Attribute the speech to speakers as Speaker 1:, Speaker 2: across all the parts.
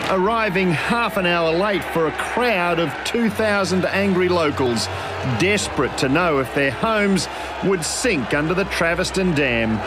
Speaker 1: arriving half an hour late for a crowd of 2,000 angry locals, desperate to know if their homes would sink under the Traveston Dam.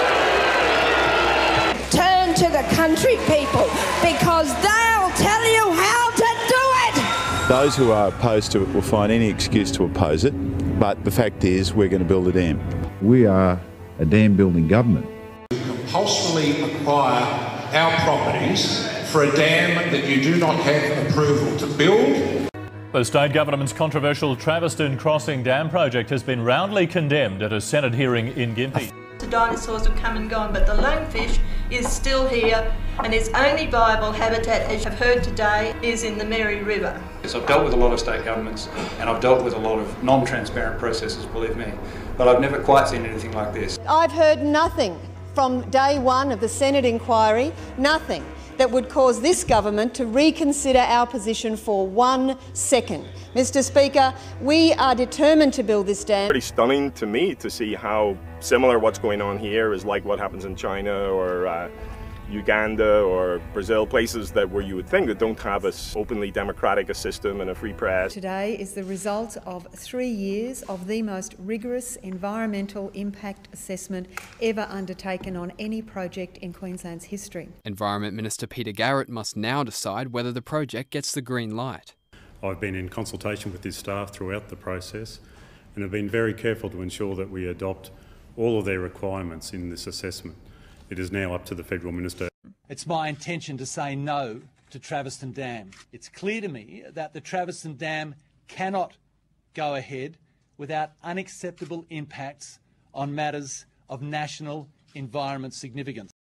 Speaker 2: Turn to the country people, because they'll tell you how to do it!
Speaker 3: Those who are opposed to it will find any excuse to oppose it, but the fact is we're going to build a dam.
Speaker 4: We are a dam building government.
Speaker 5: Compulsorily acquire our properties for a dam that you do not have approval to build.
Speaker 6: The state government's controversial Traveston Crossing Dam project has been roundly condemned at a Senate hearing in Gympie.
Speaker 7: The dinosaurs have come and gone, but the lungfish is still here, and its only viable habitat, as you've heard today, is in the Mary River.
Speaker 8: I've dealt with a lot of state governments, and I've dealt with a lot of non-transparent processes, believe me, but I've never quite seen anything like this.
Speaker 9: I've heard nothing from day one of the Senate inquiry, nothing that would cause this government to reconsider our position for 1 second. Mr. Speaker, we are determined to build this dam.
Speaker 10: Pretty stunning to me to see how similar what's going on here is like what happens in China or Uganda or Brazil, places where you would think that don't have as openly democratic a system and a free press.
Speaker 11: Today is the result of 3 years of the most rigorous environmental impact assessment ever undertaken on any project in Queensland's history.
Speaker 12: Environment Minister Peter Garrett must now decide whether the project gets the green light.
Speaker 13: I've been in consultation with his staff throughout the process and have been very careful to ensure that we adopt all of their requirements in this assessment. It is now up to the Federal Minister.
Speaker 14: It's my intention to say no to Traveston Dam. It's clear to me that the Traveston Dam cannot go ahead without unacceptable impacts on matters of national environment significance.